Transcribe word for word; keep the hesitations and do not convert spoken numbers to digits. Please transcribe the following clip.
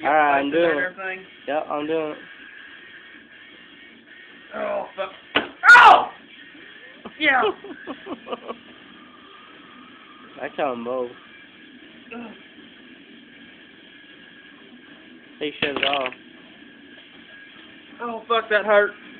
Alright, I'm doing it. Everything? Yep, I'm doing it. Oh, fuck. Oh! Yeah. I tell them both. They shut it off. Oh, fuck, that hurt.